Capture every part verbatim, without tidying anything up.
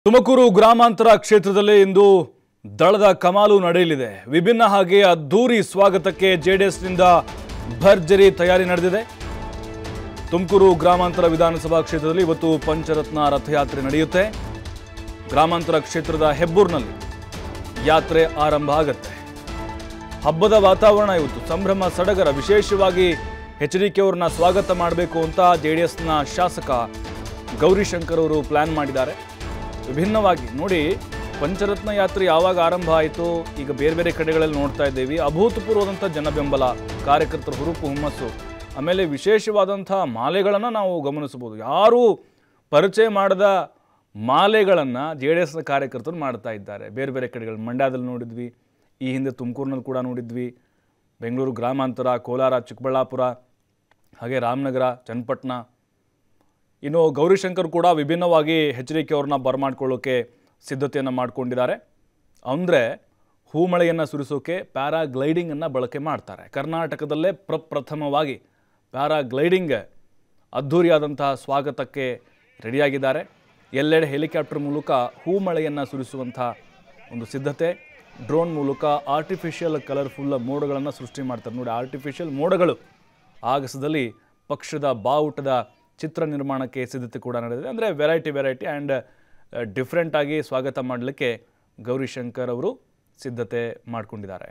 ತುಮಕೂರು ಗ್ರಾಮಾಂತರ ಕ್ಷೇತ್ರದಲ್ಲಿ ಇಂದು ದಳದ ಕಮಾಲು ನಡೆಯಲಿದೆ. ವಿಭಿನ್ನ ಹಾಗೆ ಅದ್ದೂರಿ ಸ್ವಾಗತಕ್ಕೆ ಜೆಡಿಎಸ್ ನಿಂದ ಭರ್ಜರಿ ತಯಾರಿ ನಡೆದಿದೆ. ತುಮಕೂರು ಗ್ರಾಮಾಂತರ ವಿಧಾನಸಭಾ ಕ್ಷೇತ್ರದಲ್ಲಿ ಇವತ್ತು ಪಂಚರತ್ನ ರಥಯಾತ್ರೆ ನಡೆಯುತ್ತೆ. ಗ್ರಾಮಾಂತರ ಕ್ಷೇತ್ರದ ಹೆಬ್ಬೂರಿನಲ್ಲಿ ಯಾತ್ರೆ ಆರಂಭ ಆಗುತ್ತೆ. ಹಬ್ಬದ ವಾತಾವರಣ ಇವತ್ತು, ಸಂಭ್ರಮ ಸಡಗರ. ವಿಶೇಷವಾಗಿ ಎಚ್ ಡಿ ಕೆ ಅವರನ್ನ ಸ್ವಾಗತ ಮಾಡಬೇಕು ಅಂತ ಜೆಡಿಎಸ್ನ ಶಾಸಕ ಗೌರಿಶಂಕರ್ ಅವರು ಪ್ಲಾನ್ ಮಾಡಿದ್ದಾರೆ. ವಿಭಿನ್ನವಾಗಿ ನೋಡಿ, ಪಂಚರತ್ನ ಯಾತ್ರೆ ಯಾವಾಗ ಆರಂಭ ಆಯಿತು, ಈಗ ಬೇರೆ ಬೇರೆ ಕಡೆಗಳಲ್ಲಿ ನೋಡ್ತಾ ಇದ್ದೀವಿ. ಅಭೂತಪೂರ್ವದಂಥ ಜನಬೆಂಬಲ, ಕಾರ್ಯಕರ್ತರ ಹುರುಪು ಹುಮ್ಮಸ್ಸು, ಆಮೇಲೆ ವಿಶೇಷವಾದಂಥ ಮಾಲೆಗಳನ್ನು ನಾವು ಗಮನಿಸಬಹುದು. ಯಾರೂ ಪರಿಚಯ ಮಾಡದ ಮಾಲೆಗಳನ್ನು ಜೆ ಡಿ ಎಸ್ನ ಕಾರ್ಯಕರ್ತರು ಮಾಡ್ತಾ ಇದ್ದಾರೆ. ಬೇರೆ ಬೇರೆ ಕಡೆಗಳು ಮಂಡ್ಯದಲ್ಲಿ ನೋಡಿದ್ವಿ, ಈ ಹಿಂದೆ ತುಮಕೂರಿನಲ್ಲಿ ಕೂಡ ನೋಡಿದ್ವಿ, ಬೆಂಗಳೂರು ಗ್ರಾಮಾಂತರ, ಕೋಲಾರ, ಚಿಕ್ಕಬಳ್ಳಾಪುರ, ಹಾಗೆ ರಾಮನಗರ, ಚನ್ನಪಟ್ಟಣ. ಇನ್ನು ಗೌರಿಶಂಕರ್ ಕೂಡ ವಿಭಿನ್ನವಾಗಿ ಎಚ್ ಡಿ ಕೆ ಅವ್ರನ್ನ ಬರಮಾಡ್ಕೊಳ್ಳೋಕೆ ಸಿದ್ಧತೆಯನ್ನು ಮಾಡಿಕೊಂಡಿದ್ದಾರೆ. ಅಂದರೆ ಹೂಮಳೆಯನ್ನು ಸುರಿಸೋಕೆ ಪ್ಯಾರಾಗ್ಲೈಡಿಂಗನ್ನು ಬಳಕೆ ಮಾಡ್ತಾರೆ. ಕರ್ನಾಟಕದಲ್ಲೇ ಪ್ರಪ್ರಥಮವಾಗಿ ಪ್ಯಾರಾಗ್ಲೈಡಿಂಗ್ ಅದ್ಧೂರಿಯಾದಂತಹ ಸ್ವಾಗತಕ್ಕೆ ರೆಡಿಯಾಗಿದ್ದಾರೆ. ಎಲ್ಲೆಡೆ ಹೆಲಿಕಾಪ್ಟರ್ ಮೂಲಕ ಹೂಮಳೆಯನ್ನು ಸುರಿಸುವಂಥ ಒಂದು ಸಿದ್ಧತೆ. ಡ್ರೋನ್ ಮೂಲಕ ಆರ್ಟಿಫಿಷಿಯಲ್ ಕಲರ್ಫುಲ್ ಮೋಡಗಳನ್ನು ಸೃಷ್ಟಿ ಮಾಡ್ತಾರೆ. ನೋಡಿ, ಆರ್ಟಿಫಿಷಿಯಲ್ ಮೋಡಗಳು ಆಗಸದಲ್ಲಿ ಪಕ್ಷದ ಬಾವುಟದ ಚಿತ್ರ ನಿರ್ಮಾಣಕ್ಕೆ ಸಿದ್ಧತೆ ಕೂಡ ನಡೆದಿದೆ. ಅಂದರೆ ವೆರೈಟಿ ವೆರೈಟಿ ಆ್ಯಂಡ್ ಡಿಫ್ರೆಂಟ್ ಆಗಿ ಸ್ವಾಗತ ಮಾಡಲಿಕ್ಕೆ ಗೌರಿಶಂಕರ್ ಅವರು ಸಿದ್ಧತೆ ಮಾಡಿಕೊಂಡಿದ್ದಾರೆ.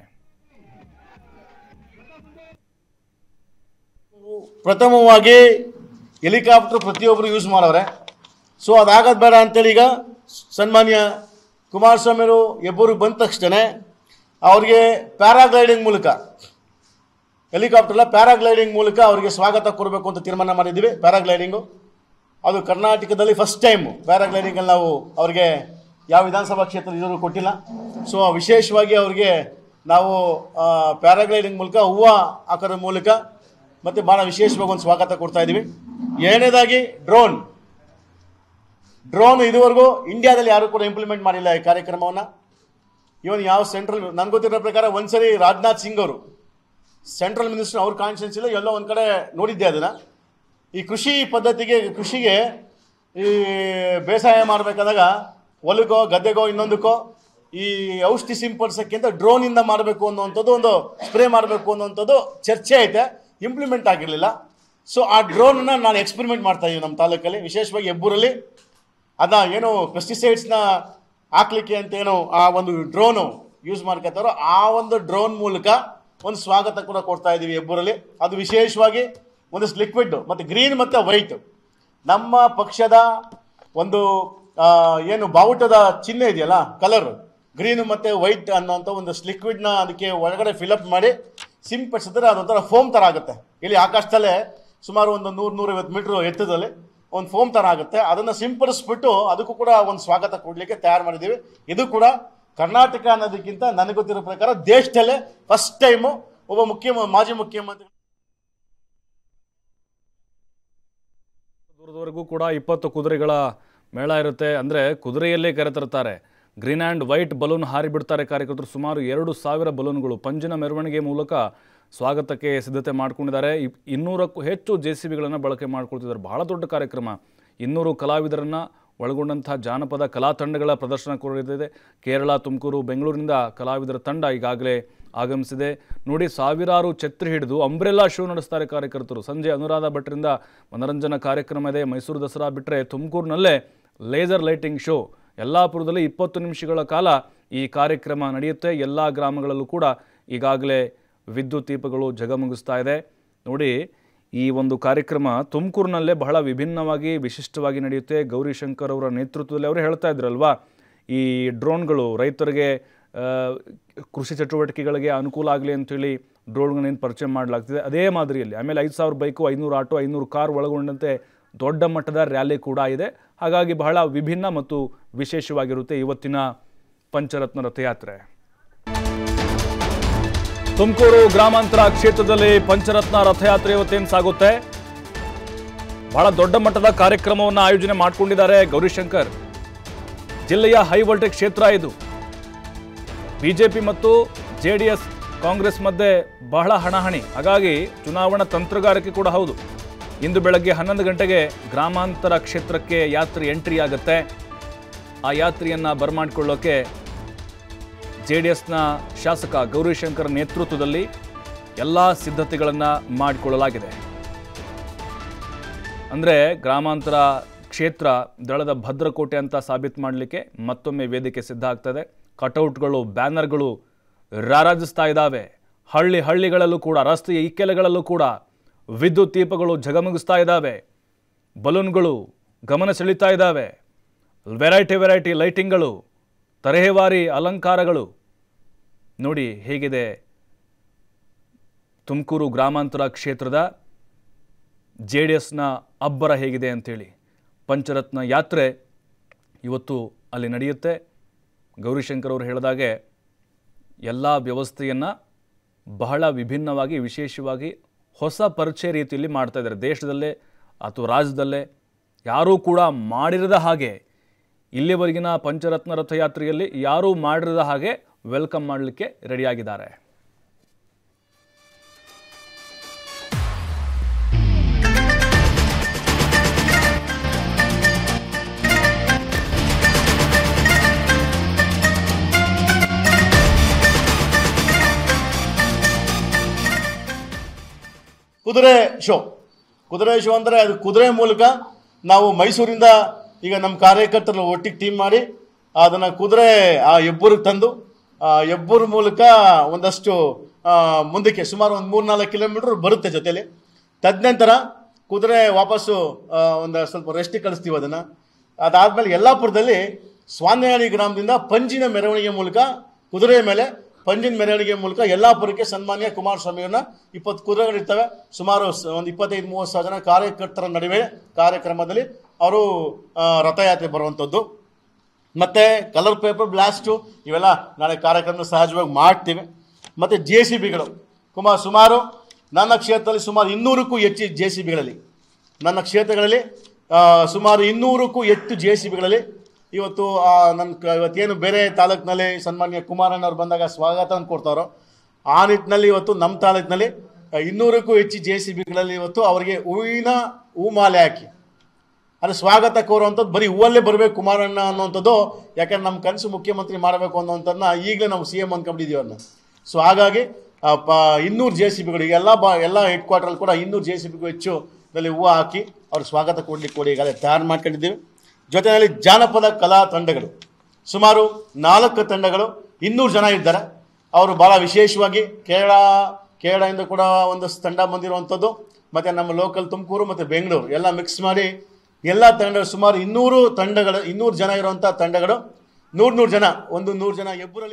ಪ್ರಥಮವಾಗಿ ಹೆಲಿಕಾಪ್ಟರ್ ಪ್ರತಿಯೊಬ್ಬರು ಯೂಸ್ ಮಾಡವ್ರೆ. ಸೊ ಅದಾಗದು ಬೇಡ ಅಂತೇಳಿ ಈಗ ಸನ್ಮಾನ್ಯ ಕುಮಾರಸ್ವಾಮಿ ಅವರು ಹೆಬ್ಬೂರಿಗೆ ಬಂದ ತಕ್ಷಣ ಅವ್ರಿಗೆ ಪ್ಯಾರಾಗ್ಲೈಡಿಂಗ್ ಮೂಲಕ, ಹೆಲಿಕಾಪ್ಟರ್ಲ ಪ್ಯಾರಾಗ್ಲೈಡಿಂಗ್ ಮೂಲಕ ಅವರಿಗೆ ಸ್ವಾಗತ ಕೊಡಬೇಕು ಅಂತ ತೀರ್ಮಾನ ಮಾಡಿದ್ದೀವಿ. ಪ್ಯಾರಾಗ್ಲೈಡಿಂಗು ಅದು ಕರ್ನಾಟಕದಲ್ಲಿ ಫಸ್ಟ್ ಟೈಮು. ಪ್ಯಾರಾಗ್ಲೈಡಿಂಗಲ್ಲಿ ನಾವು ಅವರಿಗೆ ಯಾವ ವಿಧಾನಸಭಾ ಕ್ಷೇತ್ರ ಇದ್ರೂ ಕೊಟ್ಟಿಲ್ಲ. ಸೊ ವಿಶೇಷವಾಗಿ ಅವರಿಗೆ ನಾವು ಪ್ಯಾರಾಗ್ಲೈಡಿಂಗ್ ಮೂಲಕ ಹೂವು ಹಾಕೋದ್ರ ಮೂಲಕ ಮತ್ತು ಭಾಳ ವಿಶೇಷವಾಗಿ ಒಂದು ಸ್ವಾಗತ ಕೊಡ್ತಾ ಇದ್ದೀವಿ. ಎರಡನೇದಾಗಿ ಡ್ರೋನ್ ಡ್ರೋನ್ ಇದುವರೆಗೂ ಇಂಡಿಯಾದಲ್ಲಿ ಯಾರು ಕೂಡ ಇಂಪ್ಲಿಮೆಂಟ್ ಮಾಡಿಲ್ಲ ಈ ಕಾರ್ಯಕ್ರಮವನ್ನು. ಇವನ್ ಯಾವ ಸೆಂಟ್ರಲ್, ನನಗೆ ಗೊತ್ತಿರೋ ಪ್ರಕಾರ ಒಂದ್ಸರಿ ರಾಜನಾಥ್ ಸಿಂಗ್ ಅವರು ಸೆಂಟ್ರಲ್ ಮಿನಿಸ್ಟರ್, ಅವ್ರ ಕಾನ್ಸ್ಟಿಟ್ಯೂನ್ಸಿ ಇಲ್ಲ ಎಲ್ಲೋ ಒಂದು ಕಡೆ ನೋಡಿದ್ದೆ ಅದನ್ನು. ಈ ಕೃಷಿ ಪದ್ಧತಿಗೆ, ಕೃಷಿಗೆ ಈ ಬೇಸಾಯ ಮಾಡಬೇಕಾದಾಗ ಹೊಲಕ್ಕೋ ಗದ್ದೆಗೋ ಇನ್ನೊಂದಕ್ಕೋ ಈ ಔಷಧಿ ಸಿಂಪಡಿಸೋಕ್ಕಿಂತ ಡ್ರೋನಿಂದ ಮಾಡಬೇಕು ಅನ್ನೋವಂಥದ್ದು, ಒಂದು ಸ್ಪ್ರೇ ಮಾಡಬೇಕು ಅನ್ನೋವಂಥದ್ದು ಚರ್ಚೆ ಐತೆ, ಇಂಪ್ಲಿಮೆಂಟ್ ಆಗಿರಲಿಲ್ಲ. ಸೊ ಆ ಡ್ರೋನನ್ನು ನಾನು ಎಕ್ಸ್ಪೆರಿಮೆಂಟ್ ಮಾಡ್ತಾ ಇದ್ದೀವಿ ನಮ್ಮ ತಾಲೂಕಲ್ಲಿ, ವಿಶೇಷವಾಗಿ ಹೆಬ್ಬೂರಲ್ಲಿ. ಅದನ್ನ ಏನು ಪೆಸ್ಟಿಸೈಡ್ಸ್ನ ಹಾಕ್ಲಿಕ್ಕೆ ಅಂತ ಏನು ಆ ಒಂದು ಡ್ರೋನು ಯೂಸ್ ಮಾಡ್ಕೊತಾರೋ ಆ ಒಂದು ಡ್ರೋನ್ ಮೂಲಕ ಒಂದು ಸ್ವಾಗತ ಕೂಡ ಕೊಡ್ತಾ ಇದ್ದೀವಿ ಹೆಬ್ಬೂರಲ್ಲಿ. ಅದು ವಿಶೇಷವಾಗಿ ಒಂದಷ್ಟು ಲಿಕ್ವಿಡ್ ಮತ್ತು ಗ್ರೀನ್ ಮತ್ತು ವೈಟ್, ನಮ್ಮ ಪಕ್ಷದ ಒಂದು ಏನು ಬಾವುಟದ ಚಿಹ್ನೆ ಇದೆಯಲ್ಲ, ಕಲರ್ ಗ್ರೀನು ಮತ್ತು ವೈಟ್ ಅನ್ನೋಂಥ ಒಂದಷ್ಟು ಲಿಕ್ವಿಡ್ನ ಅದಕ್ಕೆ ಒಳಗಡೆ ಫಿಲಪ್ ಮಾಡಿ ಸಿಂಪಡಿಸಿದ್ರೆ ಅದೊಂಥರ ಫೋಮ್ ಥರ ಆಗುತ್ತೆ. ಇಲ್ಲಿ ಆಕಾಶದಲ್ಲೇ ಸುಮಾರು ಒಂದು ನೂರು ನೂರೈವತ್ತು ಮೀಟ್ರ್ ಎತ್ತದಲ್ಲಿ ಒಂದು ಫೋಮ್ ಥರ ಆಗುತ್ತೆ. ಅದನ್ನು ಸಿಂಪಡಿಸ್ಬಿಟ್ಟು ಅದಕ್ಕೂ ಕೂಡ ಒಂದು ಸ್ವಾಗತ ಕೊಡಲಿಕ್ಕೆ ತಯಾರು ಮಾಡಿದ್ದೀವಿ. ಇದು ಕೂಡ ಕರ್ನಾಟಕ ಅನ್ನೋದಕ್ಕಿಂತ ನನಗೆ ಗೊತ್ತಿರೋ ಪ್ರಕಾರ ದೇಶದಲ್ಲೇ ಫಸ್ಟ್ ಟೈಮು ಒಬ್ಬ ಮುಖ್ಯ ಮಾಜಿ ಮುಖ್ಯಮಂತ್ರಿ ದೂರದವರೆಗೂ ಕೂಡ ಇಪ್ಪತ್ತು ಕುದುರೆಗಳ ಮೇಳ ಇರುತ್ತೆ. ಅಂದರೆ ಕುದುರೆಯಲ್ಲೇ ಕರೆತರ್ತಾರೆ. ಗ್ರೀನ್ ಆ್ಯಂಡ್ ವೈಟ್ ಬಲೂನ್ ಹಾರಿಬಿಡ್ತಾರೆ ಕಾರ್ಯಕರ್ತರು. ಸುಮಾರು ಎರಡು ಸಾವಿರ ಬಲೂನ್ಗಳು ಪಂಜಿನ ಮೆರವಣಿಗೆ ಮೂಲಕ ಸ್ವಾಗತಕ್ಕೆ ಸಿದ್ಧತೆ ಮಾಡ್ಕೊಂಡಿದ್ದಾರೆ. ಇನ್ನೂರಕ್ಕೂ ಹೆಚ್ಚು ಜೆ ಸಿ ಬಿಗಳನ್ನು ಬಳಕೆ ಮಾಡ್ಕೊಳ್ತಿದ್ದಾರೆ. ಬಹಳ ದೊಡ್ಡ ಕಾರ್ಯಕ್ರಮ. ಇನ್ನೂರು ಕಲಾವಿದರನ್ನು ಒಳಗೊಂಡಂಥ ಜಾನಪದ ಕಲಾ ತಂಡಗಳ ಪ್ರದರ್ಶನ ಕೊಡಲಿದೆ. ಕೇರಳ, ತುಮಕೂರು, ಬೆಂಗಳೂರಿನಿಂದ ಕಲಾವಿದರ ತಂಡ ಈಗಾಗಲೇ ಆಗಮಿಸಿದೆ. ನೋಡಿ, ಸಾವಿರಾರು ಛತ್ರಿ ಹಿಡಿದು ಅಂಬ್ರೆಲ್ಲಾ ಶೋ ನಡೆಸ್ತಾರೆ ಕಾರ್ಯಕರ್ತರು. ಸಂಜೆ ಅನುರಾಧ ಭಟ್ರಿಂದ ಮನರಂಜನಾ ಕಾರ್ಯಕ್ರಮ ಇದೆ. ಮೈಸೂರು ದಸರಾ ಬಿಟ್ಟರೆ ತುಮಕೂರಿನಲ್ಲೇ ಲೇಸರ್ ಲೈಟಿಂಗ್ ಶೋ. ಯಲ್ಲಾಪುರದಲ್ಲಿ ಇಪ್ಪತ್ತು ನಿಮಿಷಗಳ ಕಾಲ ಈ ಕಾರ್ಯಕ್ರಮ ನಡೆಯುತ್ತೆ. ಎಲ್ಲ ಗ್ರಾಮಗಳಲ್ಲೂ ಕೂಡ ಈಗಾಗಲೇ ವಿದ್ಯುತ್ ದೀಪಗಳು ಜಗಮಗಿಸ್ತಾ ಇದೆ. ನೋಡಿ, ಈ ಒಂದು ಕಾರ್ಯಕ್ರಮ ತುಮಕೂರಿನಲ್ಲೇ ಬಹಳ ವಿಭಿನ್ನವಾಗಿ ವಿಶಿಷ್ಟವಾಗಿ ನಡೆಯುತ್ತೆ. ಗೌರಿಶಂಕರ್ ಅವರ ನೇತೃತ್ವದಲ್ಲಿ ಅವರು ಹೇಳ್ತಾ ಇದ್ರಲ್ವಾ, ಈ ಡ್ರೋನ್ಗಳು ರೈತರಿಗೆ ಕೃಷಿ ಚಟುವಟಿಕೆಗಳಿಗೆ ಅನುಕೂಲ ಆಗಲಿ ಅಂತೇಳಿ ಡ್ರೋನ್ಗಳನ್ನೇನು ಪರಿಚಯ ಮಾಡಲಾಗ್ತಿದೆ. ಅದೇ ಮಾದರಿಯಲ್ಲಿ ಆಮೇಲೆ ಐದು ಸಾವಿರ ಬೈಕು, ಐನೂರು ಆಟೋ, ಐನೂರು ಕಾರ್ ಒಳಗೊಂಡಂತೆ ದೊಡ್ಡ ಮಟ್ಟದ ರ್ಯಾಲಿ ಕೂಡ ಇದೆ. ಹಾಗಾಗಿ ಬಹಳ ವಿಭಿನ್ನ ಮತ್ತು ವಿಶೇಷವಾಗಿರುತ್ತೆ ಇವತ್ತಿನ ಪಂಚರತ್ನ ರಥಯಾತ್ರೆ. ತುಮಕೂರು ಗ್ರಾಮಾಂತರ ಕ್ಷೇತ್ರದಲ್ಲಿ ಪಂಚರತ್ನ ರಥಯಾತ್ರೆ ಇವತ್ತೇನು ಸಾಗುತ್ತೆ. ಬಹಳ ದೊಡ್ಡ ಮಟ್ಟದ ಕಾರ್ಯಕ್ರಮವನ್ನು ಆಯೋಜನೆ ಮಾಡಿಕೊಂಡಿದ್ದಾರೆ ಗೌರಿಶಂಕರ್. ಜಿಲ್ಲೆಯ ಹೈ ವೋಲ್ಟೇಜ್ ಕ್ಷೇತ್ರ ಇದು. ಬಿಜೆಪಿ ಮತ್ತು ಜೆ ಡಿ ಎಸ್ ಕಾಂಗ್ರೆಸ್ ಮಧ್ಯೆ ಬಹಳ ಹಣಾಹಣಿ. ಹಾಗಾಗಿ ಚುನಾವಣಾ ತಂತ್ರಗಾರಿಕೆ ಕೂಡ ಹೌದು. ಇಂದು ಬೆಳಗ್ಗೆ ಹನ್ನೊಂದು ಗಂಟೆಗೆ ಗ್ರಾಮಾಂತರ ಕ್ಷೇತ್ರಕ್ಕೆ ಯಾತ್ರೆ ಎಂಟ್ರಿ ಆಗುತ್ತೆ. ಆ ಯಾತ್ರೆಯನ್ನು ಬರಮಾಡಿಕೊಳ್ಳೋಕೆ ಜೆ ಡಿ ಎಸ್ನ ಶಾಸಕ ಗೌರಿಶಂಕರ್ ನೇತೃತ್ವದಲ್ಲಿ ಎಲ್ಲ ಸಿದ್ಧತೆಗಳನ್ನು ಮಾಡಿಕೊಳ್ಳಲಾಗಿದೆ. ಅಂದರೆ ಗ್ರಾಮಾಂತರ ಕ್ಷೇತ್ರ ದಳದ ಭದ್ರಕೋಟೆ ಅಂತ ಸಾಬೀತು ಮಾಡಲಿಕ್ಕೆ ಮತ್ತೊಮ್ಮೆ ವೇದಿಕೆ ಸಿದ್ಧ ಆಗ್ತದೆ. ಕಟೌಟ್ಗಳು, ಬ್ಯಾನರ್ಗಳು ರಾರಾಜಿಸ್ತಾ ಇದ್ದಾವೆ. ಹಳ್ಳಿ ಹಳ್ಳಿಗಳಲ್ಲೂ ಕೂಡ, ರಸ್ತೆಯ ಇಕ್ಕೆಲೆಗಳಲ್ಲೂ ಕೂಡ ವಿದ್ಯುತ್ ದೀಪಗಳು ಝಗಮಗಿಸ್ತಾ ಇದ್ದಾವೆ. ಬಲೂನ್ಗಳು ಗಮನ ಸೆಳೀತಾ ಇದ್ದಾವೆ. ವೆರೈಟಿ ವೆರೈಟಿ ಲೈಟಿಂಗ್ಗಳು, ತರಹೇವಾರಿ ಅಲಂಕಾರಗಳು. ನೋಡಿ ಹೇಗಿದೆ ತುಮಕೂರು ಗ್ರಾಮಾಂತರ ಕ್ಷೇತ್ರದ ಜೆ ಡಿ ಎಸ್ನ ಅಬ್ಬರ ಹೇಗಿದೆ ಅಂತೇಳಿ. ಪಂಚರತ್ನ ಯಾತ್ರೆ ಇವತ್ತು ಅಲ್ಲಿ ನಡೆಯುತ್ತೆ. ಗೌರಿಶಂಕರ್ ಅವರು ಹೇಳಿದಾಗೆ ಎಲ್ಲ ವ್ಯವಸ್ಥೆಯನ್ನು ಬಹಳ ವಿಭಿನ್ನವಾಗಿ, ವಿಶೇಷವಾಗಿ ಹೊಸ ಪರಿಚಯ ರೀತಿಯಲ್ಲಿ ಮಾಡ್ತಾ ಇದ್ದಾರೆ. ದೇಶದಲ್ಲೇ ಅಥವಾ ರಾಜ್ಯದಲ್ಲೇ ಯಾರೂ ಕೂಡ ಮಾಡಿರದ ಹಾಗೆ, ಇಲ್ಲಿವರೆಗಿನ ಪಂಚರತ್ನ ರಥಯಾತ್ರೆಯಲ್ಲಿ ಯಾರೂ ಮಾಡಿರದ ಹಾಗೆ ವೆಲ್ಕಮ್ ಮಾಡಲಿಕ್ಕೆ ರೆಡಿಯಾಗಿದ್ದಾರೆ. ಕುದುರೆ ಶೋ ಕುದುರೆ ಶೋ ಅಂದರೆ ಅದು ಕುದುರೆ ಮೂಲಕ ನಾವು ಮೈಸೂರಿಂದ ಈಗ ನಮ್ಮ ಕಾರ್ಯಕರ್ತರು ಒಟ್ಟಿಗೆ ಟೀಮ್ ಮಾಡಿ ಅದನ್ನು ಕುದುರೆ ಆ ಹೆಬ್ಬೂರಿಗೆ ತಂದು ಆ ಹೆಬ್ಬೂರು ಮೂಲಕ ಒಂದಷ್ಟು ಮುಂದಕ್ಕೆ ಸುಮಾರು ಒಂದು ಮೂರು ನಾಲ್ಕು ಕಿಲೋಮೀಟ್ರ್ ಬರುತ್ತೆ ಜೊತೆಲಿ. ತದನಂತರ ಕುದುರೆ ವಾಪಸ್ಸು ಒಂದು ಸ್ವಲ್ಪ ರೆಸ್ಟಿಗೆ ಕಳಿಸ್ತೀವಿ ಅದನ್ನು. ಅದಾದಮೇಲೆ ಯಲ್ಲಾಪುರದಲ್ಲಿ ಸ್ವಾನ್ಯಹಳ್ಳಿ ಗ್ರಾಮದಿಂದ ಪಂಜಿನ ಮೆರವಣಿಗೆ ಮೂಲಕ ಕುದುರೆ ಮೇಲೆ ಪಂಜಿನ ಮೆರವಣಿಗೆ ಮೂಲಕ ಯಲ್ಲಾಪುರಕ್ಕೆ ಸನ್ಮಾನ್ಯ ಕುಮಾರಸ್ವಾಮಿಯವ್ರನ್ನ ಇಪ್ಪತ್ತು ಕುದುರೆಗಳಿರ್ತವೆ. ಸುಮಾರು ಒಂದು ಇಪ್ಪತ್ತೈದು ಮೂವತ್ತು ಸಾವಿರ ಜನ ಕಾರ್ಯಕರ್ತರ ನಡುವೆ ಕಾರ್ಯಕ್ರಮದಲ್ಲಿ ಅವರು ರಥಯಾತ್ರೆ ಬರುವಂಥದ್ದು. ಮತ್ತು ಕಲರ್ ಪೇಪರ್ ಬ್ಲಾಸ್ಟು ಇವೆಲ್ಲ ನಾಳೆ ಕಾರ್ಯಕ್ರಮ ಸಹಜವಾಗಿ ಮಾಡ್ತೀವಿ. ಮತ್ತು ಜೆ ಸಿ ಬಿಗಳು ಕುಮಾರ್ ಸುಮಾರು ನನ್ನ ಕ್ಷೇತ್ರದಲ್ಲಿ ಸುಮಾರು ಇನ್ನೂರಕ್ಕೂ ಹೆಚ್ಚು ಜೆ ಸಿ ಬಿಗಳಲ್ಲಿ ನನ್ನ ಕ್ಷೇತ್ರಗಳಲ್ಲಿ ಸುಮಾರು ಇನ್ನೂರಕ್ಕೂ ಹೆಚ್ಚು ಜೆ ಸಿ ಬಿಗಳಲ್ಲಿ ಇವತ್ತು ನನ್ನ ಇವತ್ತೇನು ಬೇರೆ ತಾಲೂಕಿನಲ್ಲಿ ಸನ್ಮಾನ್ಯ ಕುಮಾರಣ್ಣವ್ರು ಬಂದಾಗ ಸ್ವಾಗತ ಕೊಡ್ತಾರೋ ಆ ನಿಟ್ಟಿನಲ್ಲಿ ಇವತ್ತು ನಮ್ಮ ತಾಲೂಕಿನಲ್ಲಿ ಇನ್ನೂರಕ್ಕೂ ಹೆಚ್ಚು ಜೆ ಸಿ ಬಿಗಳಲ್ಲಿ ಇವತ್ತು ಅವರಿಗೆ ಹೂವಿನ ಹೂಮಾಲೆ ಹಾಕಿ ಅದು ಸ್ವಾಗತ ಕೋರುವಂಥದ್ದು. ಬರೀ ಹೂವಲ್ಲೇ ಬರಬೇಕು ಕುಮಾರಣ್ಣ ಅನ್ನೋವಂಥದ್ದು, ಯಾಕಂದ್ರೆ ನಮ್ಮ ಕನಸು ಮುಖ್ಯಮಂತ್ರಿ ಮಾಡಬೇಕು ಅನ್ನೋವಂಥದ್ದನ್ನ ಈಗಲೇ ನಾವು ಸಿ ಎಮ್ ಅಂದ್ಕೊಂಡಿದ್ದೀವಿ ಅವ್ರನ್ನ. ಸೊ ಹಾಗಾಗಿ ಪ ಇನ್ನೂರು ಜೆ ಸಿ ಬಿಗಳು ಎಲ್ಲ ಬಾ ಎಲ್ಲ ಹೆಡ್ ಕ್ವಾರ್ಟ್ರಲ್ಲಿ ಕೂಡ ಇನ್ನೂರು ಜೆ ಸಿ ಬಿಗೂ ಹೆಚ್ಚು ನಲ್ಲಿ ಹೂವು ಹಾಕಿ ಅವ್ರು ಸ್ವಾಗತ ಕೊಡಲಿಕ್ಕೆ ಕೊಡಿ ಈಗಾಗಲೇ ತಯಾರು ಮಾಡ್ಕೊಂಡಿದ್ದೀವಿ. ಜೊತೆಯಲ್ಲಿ ಜಾನಪದ ಕಲಾ ತಂಡಗಳು ಸುಮಾರು ನಾಲ್ಕು ತಂಡಗಳು ಇನ್ನೂರು ಜನ ಇದ್ದಾರೆ. ಅವರು ಭಾಳ ವಿಶೇಷವಾಗಿ ಕೇರಳ ಕೇರಳದಿಂದ ಕೂಡ ಒಂದಷ್ಟು ತಂಡ ಬಂದಿರುವಂಥದ್ದು, ಮತ್ತು ನಮ್ಮ ಲೋಕಲ್ ತುಮಕೂರು ಮತ್ತು ಬೆಂಗಳೂರು ಎಲ್ಲ ಮಿಕ್ಸ್ ಮಾಡಿ ಎಲ್ಲ ತಂಡಗಳು ಸುಮಾರು ಇನ್ನೂರು ತಂಡಗಳು ಇನ್ನೂರು ಜನ ಇರುವಂಥ ತಂಡಗಳು ನೂರು ನೂರು ಜನ ಒಂದು ನೂರು ಜನ ಹೆಬ್ಬೂರಲ್ಲಿ.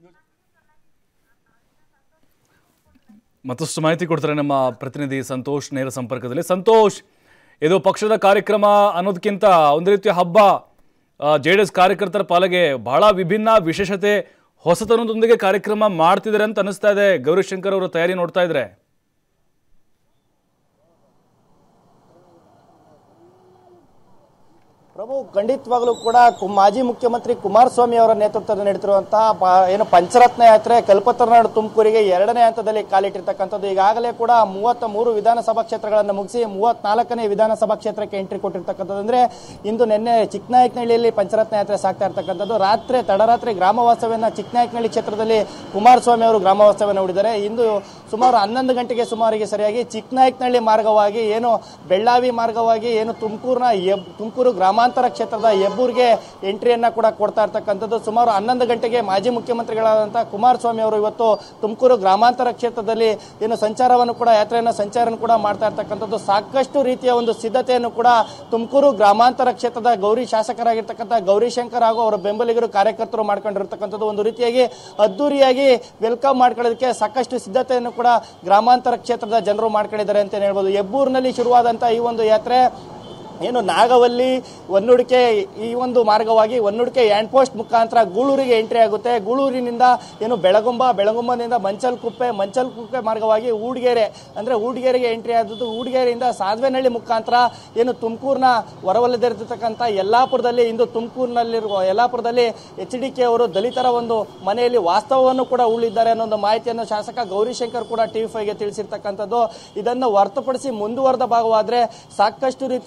ಮತ್ತಷ್ಟು ಮಾಹಿತಿ ಕೊಡ್ತಾರೆ ನಮ್ಮ ಪ್ರತಿನಿಧಿ ಸಂತೋಷ್ ನೇರ ಸಂಪರ್ಕದಲ್ಲಿ. ಸಂತೋಷ್, ಇದು ಪಕ್ಷದ ಕಾರ್ಯಕ್ರಮ ಅನ್ನೋದಕ್ಕಿಂತ ಒಂದು ರೀತಿಯ ಹಬ್ಬ. ಜೆ ಡಿ ಎಸ್ ಕಾರ್ಯಕರ್ತರ ಪಾಲಿಗೆ ಬಹಳ ವಿಭಿನ್ನ ವಿಶೇಷತೆ ಹೊಸತನದೊಂದಿಗೆ ಕಾರ್ಯಕ್ರಮ ಮಾಡ್ತಿದ್ದಾರೆ ಅಂತ ಅನಿಸ್ತಾ ಇದೆ. ಗೌರಿಶಂಕರ್ ಅವರ ತಯಾರಿ ನೋಡ್ತಾ ಇದ್ರೆ ಪ್ರಭು, ಖಂಡಿತವಾಗ್ಲೂ ಕೂಡ ಮಾಜಿ ಮುಖ್ಯಮಂತ್ರಿ ಕುಮಾರಸ್ವಾಮಿ ಅವರ ನೇತೃತ್ವದಲ್ಲಿ ನಡೆತಿರುವಂತಹ ಏನು ಪಂಚರತ್ನ ಯಾತ್ರೆ ಕಲ್ಪತರುನಾಡು ತುಮಕೂರಿಗೆ ಎರಡನೇ ಹಂತದಲ್ಲಿ ಕಾಲಿಟ್ಟಿರ್ತಕ್ಕಂಥದ್ದು. ಈಗಾಗಲೇ ಕೂಡ ಮೂವತ್ತ ಮೂರು ವಿಧಾನಸಭಾ ಕ್ಷೇತ್ರಗಳನ್ನು ಮುಗಿಸಿ ಮೂವತ್ನಾಲ್ಕನೇ ವಿಧಾನಸಭಾ ಕ್ಷೇತ್ರಕ್ಕೆ ಎಂಟ್ರಿ ಕೊಟ್ಟಿರ್ತಕ್ಕಂಥದ್ದು. ಅಂದರೆ ಇಂದು ನಿನ್ನೆ ಚಿಕ್ಕನಾಯಕನಹಳ್ಳಿಯಲ್ಲಿ ಪಂಚರತ್ನ ಯಾತ್ರೆ ಸಾಗ್ತಾ ಇರ್ತಕ್ಕಂಥದ್ದು. ರಾತ್ರಿ ತಡರಾತ್ರಿ ಗ್ರಾಮ ವಾಸ್ತವ್ಯನ ಚಿಕ್ಕನಾಯಕನಹಳ್ಳಿ ಕ್ಷೇತ್ರದಲ್ಲಿ ಕುಮಾರಸ್ವಾಮಿ ಅವರು ಗ್ರಾಮ ವಾಸ್ತವ್ಯನ ಹೂಡಿದ್ದಾರೆ. ಇಂದು ಸುಮಾರು ಹನ್ನೊಂದು ಗಂಟೆಗೆ ಸುಮಾರಿಗೆ ಸರಿಯಾಗಿ ಚಿಕ್ಕನಾಯಕನಹಳ್ಳಿ ಮಾರ್ಗವಾಗಿ ಏನು ಬೆಳ್ಳಾವಿ ಮಾರ್ಗವಾಗಿ ಏನು ತುಮಕೂರಿನ ತುಮಕೂರು ಗ್ರಾಮಾಂತರ ಕ್ಷೇತ್ರದ ಹೆಬ್ಬೂರಿಗೆ ಎಂಟ್ರಿಯನ್ನ ಕೂಡ ಕೊಡ್ತಾ ಇರ್ತಕ್ಕಂಥದ್ದು. ಸುಮಾರು ಹನ್ನೊಂದು ಗಂಟೆಗೆ ಮಾಜಿ ಮುಖ್ಯಮಂತ್ರಿಗಳಾದಂತಹ ಕುಮಾರಸ್ವಾಮಿ ಅವರು ಇವತ್ತು ತುಮಕೂರು ಗ್ರಾಮಾಂತರ ಕ್ಷೇತ್ರದಲ್ಲಿ ಏನು ಸಂಚಾರವನ್ನು ಕೂಡ ಯಾತ್ರೆಯನ್ನು ಸಂಚಾರವನ್ನು ಕೂಡ ಮಾಡ್ತಾ ಇರ್ತಕ್ಕಂಥದ್ದು. ಸಾಕಷ್ಟು ರೀತಿಯ ಒಂದು ಸಿದ್ಧತೆಯನ್ನು ಕೂಡ ತುಮಕೂರು ಗ್ರಾಮಾಂತರ ಕ್ಷೇತ್ರದ ಗೌರಿ ಶಾಸಕರಾಗಿರ್ತಕ್ಕಂಥ ಗೌರಿಶಂಕರ್ ಹಾಗೂ ಅವರ ಬೆಂಬಲಿಗರು ಕಾರ್ಯಕರ್ತರು ಮಾಡ್ಕೊಂಡಿರ್ತಕ್ಕಂಥದ್ದು. ಒಂದು ರೀತಿಯಾಗಿ ಅದ್ದೂರಿಯಾಗಿ ವೆಲ್ಕಮ್ ಮಾಡ್ಕೊಳ್ಳೋದಕ್ಕೆ ಸಾಕಷ್ಟು ಸಿದ್ಧತೆಯನ್ನು ಕೂಡ ಗ್ರಾಮಾಂತರ ಕ್ಷೇತ್ರದ ಜನರು ಮಾಡ್ಕೊಂಡಿದ್ದಾರೆ ಅಂತ ಹೇಳ್ಬೋದು. ಹೆಬ್ಬೂರಿನಲ್ಲಿ ಶುರುವಾದಂತಹ ಈ ಒಂದು ಯಾತ್ರೆ ಏನು ನಾಗವಲ್ಲಿ ಒನ್ನುಡಿಕೆ ಈ ಒಂದು ಮಾರ್ಗವಾಗಿ ಒನ್ನುಡಿಕೆ ಹ್ಯಾಂಡ್ ಪೋಸ್ಟ್ ಮುಖಾಂತರ ಗೂಳೂರಿಗೆ ಎಂಟ್ರಿ ಆಗುತ್ತೆ. ಗೂಳೂರಿನಿಂದ ಏನು ಬೆಳಗುಂಬ, ಬೆಳಗುಂಬದಿಂದ ಮಂಚಲ್ಕುಪ್ಪೆ, ಮಂಚಲ್ಕುಪ್ಪೆ ಮಾರ್ಗವಾಗಿ ಊಡಿಗೆರೆ ಅಂದರೆ ಊಡಿಗೆರೆಗೆ ಎಂಟ್ರಿ ಆದದ್ದು. ಊಡಿಗೆರೆಯಿಂದ ಸಾಧ್ವೇನಹಳ್ಳಿ ಮುಖಾಂತರ ಏನು ತುಮಕೂರಿನ ಹೊರವಲಯದಲ್ಲಿರ್ತಕ್ಕಂಥ ಯಲ್ಲಾಪುರದಲ್ಲಿ ಇಂದು ತುಮಕೂರಿನಲ್ಲಿರುವ ಯಲ್ಲಾಪುರದಲ್ಲಿ ಎಚ್ ಡಿ ಕೆ ಅವರು ದಲಿತರ ಒಂದು ಮನೆಯಲ್ಲಿ ವಾಸ್ತವವನ್ನು ಕೂಡ ಉಳಿದಿದ್ದಾರೆ ಅನ್ನೋ ಒಂದು ಮಾಹಿತಿಯನ್ನು ಶಾಸಕ ಗೌರಿಶಂಕರ್ ಕೂಡ ಟಿವಿ ಫೈವ್ಗೆ ತಿಳಿಸಿರ್ತಕ್ಕಂಥದ್ದು. ಇದನ್ನು ಹೊರತುಪಡಿಸಿ ಮುಂದುವರೆದ ಭಾಗವಾದರೆ ಸಾಕಷ್ಟು ರೀತಿಯ ಒಂದು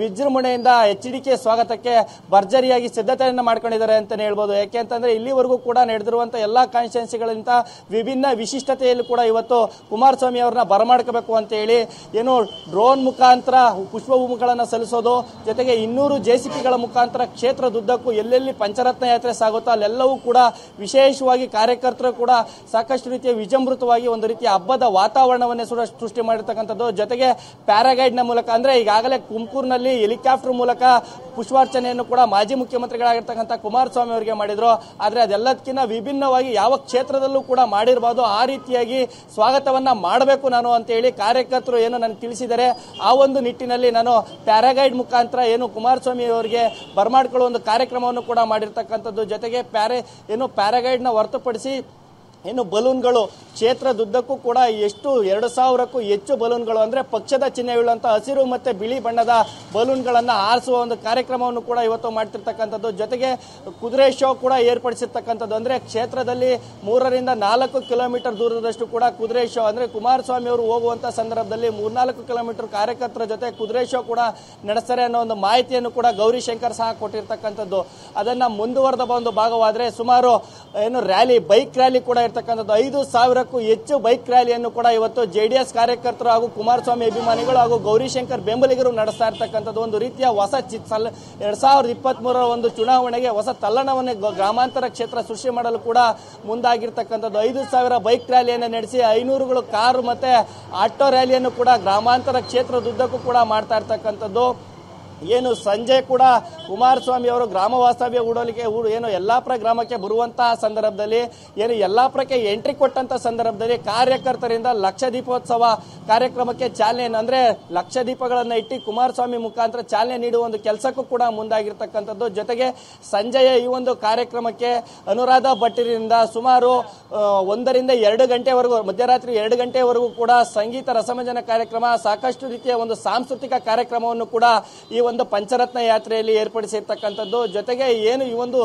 ವಿಜೃಂಭಣೆಯಿಂದ ಎಚ್ ಡಿ ಕೆ ಸ್ವಾಗತಕ್ಕೆ ಭರ್ಜರಿಯಾಗಿ ಸಿದ್ಧತೆಯನ್ನು ಮಾಡ್ಕೊಂಡಿದ್ದಾರೆ ಅಂತಾನೆ ಹೇಳ್ಬೋದು. ಯಾಕೆ ಅಂತಂದ್ರೆ ಇಲ್ಲಿವರೆಗೂ ಕೂಡ ನಡೆದಿರುವಂತಹ ಎಲ್ಲಾ ಕಾನ್ಸ್ಟಿಟ್ಯೂನ್ಸಿಗಳಿಂದ ವಿಭಿನ್ನ ವಿಶಿಷ್ಟತೆಯಲ್ಲಿ ಕೂಡ ಇವತ್ತು ಕುಮಾರಸ್ವಾಮಿ ಅವರನ್ನ ಬರಮಾಡ್ಕೋಬೇಕು ಅಂತ ಹೇಳಿ ಏನು ಡ್ರೋನ್ ಮುಖಾಂತರ ಪುಷ್ಪಭೂಮಿಗಳನ್ನ ಸಲ್ಲಿಸೋದು, ಜೊತೆಗೆ ಇನ್ನೂರು ಜೆಸಿಪಿಗಳ ಮುಖಾಂತರ ಕ್ಷೇತ್ರದುದ್ದಕ್ಕೂ ಎಲ್ಲೆಲ್ಲಿ ಪಂಚರತ್ನ ಯಾತ್ರೆ ಸಾಗುತ್ತೋ ಅಲ್ಲೆಲ್ಲವೂ ಕೂಡ ವಿಶೇಷವಾಗಿ ಕಾರ್ಯಕರ್ತರು ಕೂಡ ಸಾಕಷ್ಟು ರೀತಿಯ ವಿಜೃಂಭೃತವಾಗಿ ಒಂದು ರೀತಿಯ ಹಬ್ಬದ ವಾತಾವರಣವನ್ನೇ ಕೂಡ ಸೃಷ್ಟಿ ಮಾಡಿರ್ತಕ್ಕಂಥದ್ದು. ಜೊತೆಗೆ ಪ್ಯಾರಾಗೈಡ್ ನ ಮೂಲಕ ಅಂದ್ರೆ ಈಗಾಗಲೇ ತುಮಕೂರಿನಲ್ಲಿ ಹೆಲಿಕಾಪ್ಟರ್ ಮೂಲಕ ಪುಷ್ಪಾರ್ಚನೆಯನ್ನು ಕೂಡ ಮಾಜಿ ಮುಖ್ಯಮಂತ್ರಿಗಳಾಗಿರ್ತಕ್ಕಂಥ ಕುಮಾರಸ್ವಾಮಿ ಅವರಿಗೆ ಮಾಡಿದ್ರು. ಆದ್ರೆ ಅದೆಲ್ಲದಕ್ಕಿಂತ ವಿಭಿನ್ನವಾಗಿ ಯಾವ ಕ್ಷೇತ್ರದಲ್ಲೂ ಕೂಡ ಮಾಡಿರಬಹುದು ಆ ರೀತಿಯಾಗಿ ಸ್ವಾಗತವನ್ನ ಮಾಡಬೇಕು ನಾನು ಅಂತ ಹೇಳಿ ಕಾರ್ಯಕರ್ತರು ಏನು ನನಗೆ ತಿಳಿಸಿದರೆ ಆ ಒಂದು ನಿಟ್ಟಿನಲ್ಲಿ ನಾನು ಪ್ಯಾರಾಗೈಡ್ ಮುಖಾಂತರ ಏನು ಕುಮಾರಸ್ವಾಮಿ ಅವರಿಗೆ ಬರಮಾಡ್ಕೊಳ್ಳುವ ಒಂದು ಕಾರ್ಯಕ್ರಮವನ್ನು ಕೂಡ ಮಾಡಿರ್ತಕ್ಕಂಥದ್ದು. ಜೊತೆಗೆ ಪ್ಯಾರೆ ಏನು ಪ್ಯಾರಾಗೈಡ್ ನ ಹೊರತುಪಡಿಸಿ ಏನು ಬಲೂನ್ಗಳು ಕ್ಷೇತ್ರದುದ್ದಕ್ಕೂ ಕೂಡ ಎಷ್ಟು ಎರಡು ಸಾವಿರಕ್ಕೂ ಹೆಚ್ಚು ಬಲೂನ್ಗಳು ಅಂದ್ರೆ ಪಕ್ಷದ ಚಿಹ್ನೆಯುಳ್ಳಂತ ಹಸಿರು ಮತ್ತೆ ಬಿಳಿ ಬಣ್ಣದ ಬಲೂನ್ಗಳನ್ನ ಹಾರಿಸುವ ಒಂದು ಕಾರ್ಯಕ್ರಮವನ್ನು ಕೂಡ ಇವತ್ತು ಮಾಡ್ತಿರ್ತಕ್ಕಂಥದ್ದು. ಜೊತೆಗೆ ಕುದುರೆ ಶೋ ಕೂಡ ಏರ್ಪಡಿಸಿರ್ತಕ್ಕಂಥದ್ದು. ಅಂದ್ರೆ ಕ್ಷೇತ್ರದಲ್ಲಿ ಮೂರರಿಂದ ನಾಲ್ಕು ಕಿಲೋಮೀಟರ್ ದೂರದಷ್ಟು ಕೂಡ ಕುದುರೆ ಶೋ ಅಂದ್ರೆ ಕುಮಾರಸ್ವಾಮಿ ಅವರು ಹೋಗುವಂತ ಸಂದರ್ಭದಲ್ಲಿ ಮೂರ್ನಾಲ್ಕು ಕಿಲೋಮೀಟರ್ ಕಾರ್ಯಕರ್ತರ ಜೊತೆ ಕುದುರೆ ಶೋ ಕೂಡ ನಡೆಸ್ತಾರೆ ಅನ್ನೋ ಒಂದು ಮಾಹಿತಿಯನ್ನು ಕೂಡ ಗೌರಿಶಂಕರ್ ಸಹ ಕೊಟ್ಟಿರ್ತಕ್ಕಂಥದ್ದು. ಅದನ್ನ ಮುಂದುವರೆದ ಒಂದು ಭಾಗವಾದ್ರೆ ಸುಮಾರು ಏನು ರ್ಯಾಲಿ ಬೈಕ್ ರ್ಯಾಲಿ ಕೂಡ ಇರ್ತಕ್ಕಂಥದ್ದು. ಐದು ಸಾವಿರಕ್ಕೂ ಹೆಚ್ಚು ಬೈಕ್ ರ್ಯಾಲಿಯನ್ನು ಕೂಡ ಇವತ್ತು ಜೆಡಿಎಸ್ ಕಾರ್ಯಕರ್ತರು ಹಾಗೂ ಕುಮಾರಸ್ವಾಮಿ ಅಭಿಮಾನಿಗಳು ಹಾಗೂ ಗೌರಿಶಂಕರ್ ಬೆಂಬಲಿಗರು ನಡೆಸ್ತಾ ಇರ್ತಕ್ಕಂಥದ್ದು. ಒಂದು ರೀತಿಯ ಹೊಸ ಎರಡ್ ಸಾವಿರದ ಇಪ್ಪತ್ತ್ ಮೂರರ ಒಂದು ಚುನಾವಣೆಗೆ ಹೊಸ ತಲ್ಲಣವನ್ನು ಗ್ರಾಮಾಂತರ ಕ್ಷೇತ್ರ ಸೃಷ್ಟಿ ಮಾಡಲು ಕೂಡ ಮುಂದಾಗಿರ್ತಕ್ಕಂಥದ್ದು. ಐದು ಸಾವಿರ ಬೈಕ್ ರ್ಯಾಲಿಯನ್ನು ನಡೆಸಿ ಐನೂರುಗಳು ಕಾರು ಮತ್ತೆ ಆಟೋ ರ್ಯಾಲಿಯನ್ನು ಕೂಡ ಗ್ರಾಮಾಂತರ ಕ್ಷೇತ್ರದುದ್ದಕ್ಕೂ ಕೂಡ ಮಾಡ್ತಾ ಇರ್ತಕ್ಕಂಥದ್ದು. ಏನು ಸಂಜೆ ಕೂಡ ಕುಮಾರಸ್ವಾಮಿ ಅವರು ಗ್ರಾಮ ವಾಸ್ತವ್ಯ ಹೂಡಲಿಕ್ಕೆ ಏನು ಯಲ್ಲಾಪುರ ಗ್ರಾಮಕ್ಕೆ ಬರುವಂತಹ ಸಂದರ್ಭದಲ್ಲಿ ಏನು ಯಲ್ಲಾಪುರಕ್ಕೆ ಎಂಟ್ರಿ ಕೊಟ್ಟಂತ ಸಂದರ್ಭದಲ್ಲಿ ಕಾರ್ಯಕರ್ತರಿಂದ ಲಕ್ಷ ದೀಪೋತ್ಸವ ಕಾರ್ಯಕ್ರಮಕ್ಕೆ ಚಾಲನೆ ಅಂದ್ರೆ ಲಕ್ಷ ದೀಪಗಳನ್ನ ಇಟ್ಟು ಕುಮಾರಸ್ವಾಮಿ ಮುಖಾಂತರ ಚಾಲನೆ ನೀಡುವ ಒಂದು ಕೆಲಸಕ್ಕೂ ಕೂಡ ಮುಂದಾಗಿರ್ತಕ್ಕಂಥದ್ದು. ಜೊತೆಗೆ ಸಂಜೆಯ ಈ ಒಂದು ಕಾರ್ಯಕ್ರಮಕ್ಕೆ ಅನುರಾಧ ಭಟ್ಟಿರಿಂದ ಸುಮಾರು ಒಂದರಿಂದ ಎರಡು ಗಂಟೆವರೆಗೂ ಮಧ್ಯರಾತ್ರಿ ಎರಡು ಗಂಟೆವರೆಗೂ ಕೂಡ ಸಂಗೀತ ರಸಮಂಜನ ಕಾರ್ಯಕ್ರಮ ಸಾಕಷ್ಟು ರೀತಿಯ ಒಂದು ಸಾಂಸ್ಕೃತಿಕ ಕಾರ್ಯಕ್ರಮವನ್ನು ಕೂಡ ಈ ಒಂದು ಪಂಚರತ್ನ ಯಾತ್ರೆಯಲ್ಲಿ ಏರ್ಪಡಿಸಿರ್ತಕ್ಕಂಥದ್ದು. ಜೊತೆಗೆ ಏನು ಈ ಒಂದು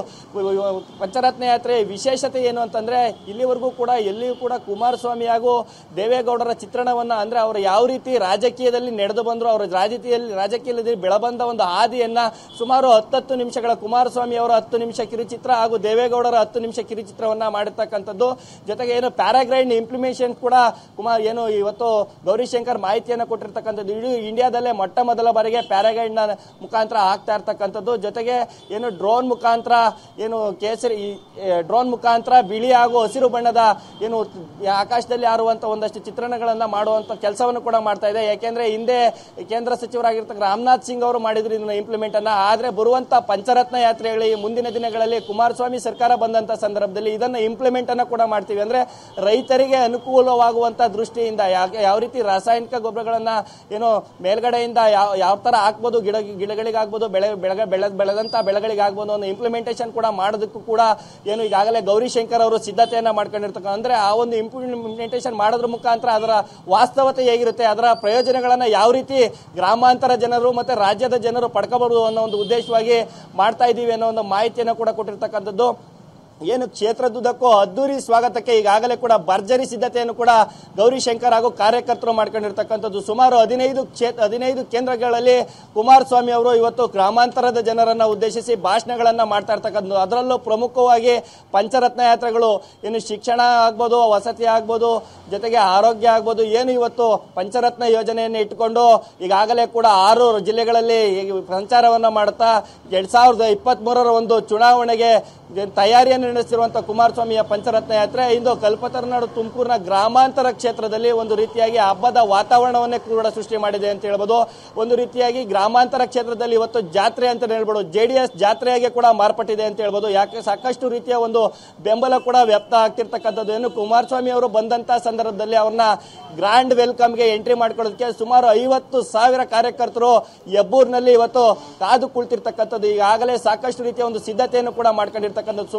ಪಂಚರತ್ನ ಯಾತ್ರೆ ವಿಶೇಷತೆ ಏನು ಅಂತಂದ್ರೆ ಇಲ್ಲಿವರೆಗೂ ಕೂಡ ಎಲ್ಲಿಯೂ ಕೂಡ ಕುಮಾರಸ್ವಾಮಿ ಹಾಗೂ ದೇವೇಗೌಡರ ಚಿತ್ರಣವನ್ನ ಅಂದ್ರೆ ಅವರು ಯಾವ ರೀತಿ ರಾಜಕೀಯದಲ್ಲಿ ನಡೆದು ಬಂದ್ರು, ಅವರ ರಾಜಕೀಯದಲ್ಲಿ ರಾಜಕೀಯದಲ್ಲಿ ಬೆಳಬಂದ ಒಂದು ಹಾದಿಯನ್ನ ಸುಮಾರು ಹತ್ತತ್ತು ನಿಮಿಷಗಳ ಕುಮಾರಸ್ವಾಮಿ ಅವರ ಹತ್ತು ನಿಮಿಷ ಕಿರುಚಿತ್ರ ಹಾಗೂ ದೇವೇಗೌಡರ ಹತ್ತು ನಿಮಿಷ ಕಿರುಚಿತ್ರವನ್ನ ಮಾಡಿರ್ತಕ್ಕಂಥದ್ದು. ಜೊತೆಗೆ ಏನು ಪ್ಯಾರಾಗ್ರೈಡ್ ಇಂಪ್ಲಿಮೇಷನ್ ಕೂಡ ಕುಮಾರ್ ಏನು ಇವತ್ತು ಗೌರಿಶಂಕರ್ ಮಾಹಿತಿಯನ್ನು ಕೊಟ್ಟಿರ್ತಕ್ಕಂಥದ್ದು. ಇಡೀ ಇಂಡಿಯಾದಲ್ಲೇ ಮೊಟ್ಟ ಮೊದಲ ಬಾರಿಗೆ ಪ್ಯಾರಾಗ್ರೈಡ್ ನ ಮುಖಾಂತರ ಆಗ್ತಾ ಇರ್ತಕ್ಕಂಥದ್ದು. ಜೊತೆಗೆ ಏನು ಡ್ರೋನ್ ಮುಖಾಂತರ ಏನು ಕೇಸರಿ ಡ್ರೋನ್ ಮುಖಾಂತರ ಬಿಳಿ ಹಾಗೂ ಹಸಿರು ಬಣ್ಣದ ಏನು ಆಕಾಶದಲ್ಲಿ ಹಾರುವಂತ ಒಂದಷ್ಟು ಚಿತ್ರಣಗಳನ್ನ ಮಾಡುವಂತ ಕೆಲಸವನ್ನು ಕೂಡ ಮಾಡ್ತಾ ಇದೆ. ಯಾಕೆಂದ್ರೆ ಹಿಂದೆ ಕೇಂದ್ರ ಸಚಿವರಾಗಿರ್ತಕ್ಕ ರಾಮನಾಥ್ ಸಿಂಗ್ ಅವರು ಮಾಡಿದ್ರು ಇದನ್ನ ಇಂಪ್ಲಿಮೆಂಟ್ ಅನ್ನ. ಆದ್ರೆ ಬರುವಂತ ಪಂಚರತ್ನ ಯಾತ್ರೆಗಳಿಗೆ ಮುಂದಿನ ದಿನಗಳಲ್ಲಿ ಕುಮಾರಸ್ವಾಮಿ ಸರ್ಕಾರ ಬಂದಂತ ಸಂದರ್ಭದಲ್ಲಿ ಇದನ್ನ ಇಂಪ್ಲಿಮೆಂಟ್ ಅನ್ನ ಕೂಡ ಮಾಡ್ತೀವಿ. ಅಂದ್ರೆ ರೈತರಿಗೆ ಅನುಕೂಲವಾಗುವಂತ ದೃಷ್ಟಿಯಿಂದ ಯಾವ ರೀತಿ ರಾಸಾಯನಿಕ ಗೊಬ್ಬರಗಳನ್ನ ಏನು ಮೇಲ್ಗಡೆಯಿಂದ ಯಾವ ಯಾವ ತರ ಹಾಕ್ಬೋದು, ಗಿಡ ಗಿಡಗಳಿಗಾಗ್ಬೋದು, ಬೆಳೆ ಬೆಳೆ ಬೆಳೆ ಬೆಳೆದಂತ ಬೆಳೆಗಳಿಗಾಗ್ಬೋದು ಒಂದು ಇಂಪ್ಲಿಮೆಂಟೇಷನ್ ಕೂಡ ಮಾಡೋದಕ್ಕೂ ಕೂಡ ಏನು ಈಗಾಗಲೇ ಗೌರಿಶಂಕರ್ ಅವರು ಸಿದ್ಧತೆಯನ್ನ ಮಾಡ್ಕೊಂಡಿರ್ತಕ್ಕ ಅಂದ್ರೆ ಆ ಒಂದು ಇಂಪ್ಲಿಮೆಂಟೇಷನ್ ಮಾಡೋದ್ರ ಮುಖಾಂತರ ಅದರ ವಾಸ್ತವತೆ ಹೇಗಿರುತ್ತೆ, ಅದರ ಪ್ರಯೋಜನಗಳನ್ನ ಯಾವ ರೀತಿ ಗ್ರಾಮಾಂತರ ಜನರು ಮತ್ತೆ ರಾಜ್ಯದ ಜನರು ಪಡ್ಕೋಬಹುದು ಅನ್ನೋ ಒಂದು ಉದ್ದೇಶವಾಗಿ ಮಾಡ್ತಾ ಇದೀವಿ ಅನ್ನೋ ಒಂದು ಮಾಹಿತಿಯನ್ನು ಕೂಡ ಕೊಟ್ಟಿರ್ತಕ್ಕಂಥದ್ದು. ಏನು ಕ್ಷೇತ್ರದುದ್ದಕ್ಕೂ ಅದ್ದೂರಿ ಸ್ವಾಗತಕ್ಕೆ ಈಗಾಗಲೇ ಕೂಡ ಭರ್ಜರಿ ಸಿದ್ಧತೆಯನ್ನು ಕೂಡ ಗೌರಿಶಂಕರ್ ಹಾಗೂ ಕಾರ್ಯಕರ್ತರು ಮಾಡ್ಕೊಂಡಿರ್ತಕ್ಕಂಥದ್ದು. ಸುಮಾರು ಹದಿನೈದು ಕ್ಷೇತ್ರ ಹದಿನೈದು ಕೇಂದ್ರಗಳಲ್ಲಿ ಕುಮಾರಸ್ವಾಮಿ ಅವರು ಇವತ್ತು ಗ್ರಾಮಾಂತರದ ಜನರನ್ನ ಉದ್ದೇಶಿಸಿ ಭಾಷಣಗಳನ್ನ ಮಾಡ್ತಾ ಇರ್ತಕ್ಕಂಥದ್ದು. ಅದರಲ್ಲೂ ಪ್ರಮುಖವಾಗಿ ಪಂಚರತ್ನ ಯಾತ್ರೆಗಳು ಏನು ಶಿಕ್ಷಣ ಆಗ್ಬೋದು, ವಸತಿ ಆಗ್ಬೋದು, ಜೊತೆಗೆ ಆರೋಗ್ಯ ಆಗ್ಬೋದು, ಏನು ಇವತ್ತು ಪಂಚರತ್ನ ಯೋಜನೆಯನ್ನು ಇಟ್ಟುಕೊಂಡು ಈಗಾಗಲೇ ಕೂಡ ಆರು ಜಿಲ್ಲೆಗಳಲ್ಲಿ ಸಂಚಾರವನ್ನ ಮಾಡುತ್ತಾ ಎರಡ್ ಸಾವಿರದ ಇಪ್ಪತ್ತ್ ಮೂರರ ಒಂದು ಚುನಾವಣೆಗೆ ತಯಾರಿಯನ್ನು ನಡೆಸಿರುವಂತಹ ಕುಮಾರಸ್ವಾಮಿಯ ಪಂಚರತ್ನ ಯಾತ್ರೆ ಇಂದು ಕಲ್ಪತರುನಾಡು ತುಮಕೂರಿನ ಗ್ರಾಮಾಂತರ ಕ್ಷೇತ್ರದಲ್ಲಿ ಒಂದು ರೀತಿಯಾಗಿ ಹಬ್ಬದ ವಾತಾವರಣವನ್ನೇ ಕೂಡ ಸೃಷ್ಟಿ ಮಾಡಿದೆ ಅಂತ ಹೇಳ್ಬೋದು. ಒಂದು ರೀತಿಯಾಗಿ ಗ್ರಾಮಾಂತರ ಕ್ಷೇತ್ರದಲ್ಲಿ ಇವತ್ತು ಜಾತ್ರೆ ಅಂತ ಹೇಳ್ಬೋದು, ಜೆಡಿಎಸ್ ಜಾತ್ರೆಯಾಗಿ ಕೂಡ ಮಾರ್ಪಟ್ಟಿದೆ ಅಂತ ಹೇಳ್ಬೋದು. ಯಾಕೆ ಸಾಕಷ್ಟು ರೀತಿಯ ಒಂದು ಬೆಂಬಲ ಕೂಡ ವ್ಯಕ್ತ ಆಗ್ತಿರ್ತಕ್ಕಂಥದ್ದು. ಏನು ಕುಮಾರಸ್ವಾಮಿ ಅವರು ಬಂದಂತಹ ಸಂದರ್ಭದಲ್ಲಿ ಅವ್ರನ್ನ ಗ್ರ್ಯಾಂಡ್ ವೆಲ್ಕಮ್ಗೆ ಎಂಟ್ರಿ ಮಾಡ್ಕೊಳ್ಳೋದಕ್ಕೆ ಸುಮಾರು ಐವತ್ತು ಸಾವಿರ ಕಾರ್ಯಕರ್ತರು ಹೆಬ್ಬೂರಿನಲ್ಲಿ ಇವತ್ತು ಕಾದು ಕುಳಿತಿರ್ತಕ್ಕಂಥದ್ದು. ಈಗಾಗಲೇ ಸಾಕಷ್ಟು ರೀತಿಯ ಒಂದು ಸಿದ್ಧತೆಯನ್ನು ಕೂಡ ಮಾಡ್ಕೊಂಡಿರ್ತಕ್ಕಂಥದ್ದು. ಸುಮಾರು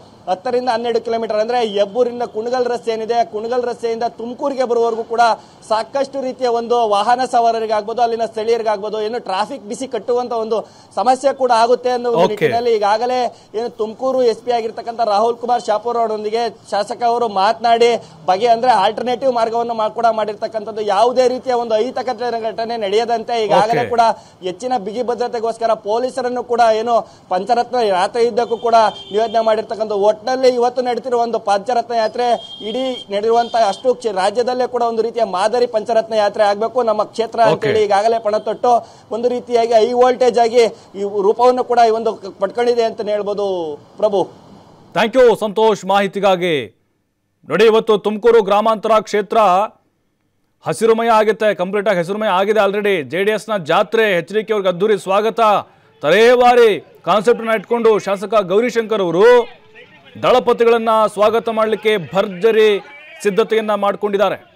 ಹತ್ತರಿಂದ ಹನ್ನೆರಡು ಕಿಲೋಮೀಟರ್ ಅಂದ್ರೆ ಹೆಬ್ಬೂರಿನ ಕುಣಗಲ್ ರಸ್ತೆ ಏನಿದೆ, ಕುಣಗಲ್ ರಸ್ತೆಯಿಂದ ತುಮಕೂರಿಗೆ ಬರುವವರೆಗೂ ಕೂಡ ಸಾಕಷ್ಟು ರೀತಿಯ ಒಂದು ವಾಹನ ಸವಾರರಿಗಾಗ್ಬೋದು, ಅಲ್ಲಿನ ಸ್ಥಳೀಯರಿಗಾಗ್ಬೋದು ಏನು ಟ್ರಾಫಿಕ್ ಬಿಸಿ ಕಟ್ಟುವಂತ ಒಂದು ಸಮಸ್ಯೆ ಕೂಡ ಆಗುತ್ತೆ ಅನ್ನೋ ನಿಟ್ಟಿನಲ್ಲಿ ಈಗಾಗಲೇ ಏನು ತುಮಕೂರು ಎಸ್ ಪಿ ಆಗಿರ್ತಕ್ಕಂಥ ರಾಹುಲ್ ಕುಮಾರ್ ಶಾಪೂರ್ ಅವರೊಂದಿಗೆ ಶಾಸಕ ಅವರು ಮಾತನಾಡಿ ಬಗೆ ಅಂದ್ರೆ ಆಲ್ಟರ್ನೇಟಿವ್ ಮಾರ್ಗವನ್ನು ಕೂಡ ಮಾಡಿರ್ತಕ್ಕಂಥದ್ದು, ಯಾವುದೇ ರೀತಿಯ ಒಂದು ಅಹಿತಕರ ಘಟನೆ ನಡೆಯದಂತೆ ಈಗಾಗಲೇ ಕೂಡ ಹೆಚ್ಚಿನ ಬಿಗಿ ಭದ್ರತೆಗೋಸ್ಕರ ಪೊಲೀಸರನ್ನು ಕೂಡ ಏನು ಪಂಚರತ್ನ ಯಾತ್ರೆ ಇದ್ದಕ್ಕೂ ಕೂಡ ನಿಯೋಜನೆ ಮಾಡಿರ್ತಕ್ಕಂಥ ಒಟ್ಟಿನಲ್ಲಿ ಇವತ್ತು ನಡೆದಿರುವ ಒಂದು ಪಂಚರತ್ನ ಯಾತ್ರೆ ಇಡೀ ನಡೆದಿರುವಂತಹ ಅಷ್ಟು ರಾಜ್ಯದಲ್ಲೇ ಕೂಡ ಒಂದು ರೀತಿಯ ಮಾದರಿ ಪಂಚರತ್ನ ಯಾತ್ರೆ ಆಗಬೇಕು ನಮ್ಮ ಕ್ಷೇತ್ರ ಅಂತೇಳಿ ಈಗಾಗಲೇ ಪಣ ತೊಟ್ಟು ಒಂದು ರೀತಿಯಾಗಿ ಹೈ ವೋಲ್ಟೇಜ್ ಆಗಿ ಈ ರೂಪವನ್ನು ಕೂಡ ಈ ಒಂದು ಪಡ್ಕೊಂಡಿದೆ ಅಂತ ಹೇಳ್ಬೋದು. ಪ್ರಭು, ಥ್ಯಾಂಕ್ ಯು ಸಂತೋಷ್ ಮಾಹಿತಿಗಾಗಿ. ನೋಡಿ, ಇವತ್ತು ತುಮಕೂರು ಗ್ರಾಮಾಂತರ ಕ್ಷೇತ್ರ ಹಸಿರುಮಯ ಆಗುತ್ತೆ, ಕಂಪ್ಲೀಟ್ ಆಗಿ ಹಸಿರುಮಯ ಆಗಿದೆ ಆಲ್ರೆಡಿ. ಜೆ ಡಿ ಎಸ್ನ ಜಾತ್ರೆ, ಎಚ್ ಡಿ ಕೆ ಅವ್ರಿಗೆ ಅದ್ದೂರಿ ಸ್ವಾಗತ, ತರೇವಾರಿ ಕಾನ್ಸೆಪ್ಟನ್ನ ಇಟ್ಕೊಂಡು ಶಾಸಕ ಗೌರಿಶಂಕರ್ ಅವರು ದಳಪತಿಗಳನ್ನ ಸ್ವಾಗತ ಮಾಡಲಿಕ್ಕೆ ಭರ್ಜರಿ ಸಿದ್ಧತೆಯನ್ನ ಮಾಡಿಕೊಂಡಿದ್ದಾರೆ.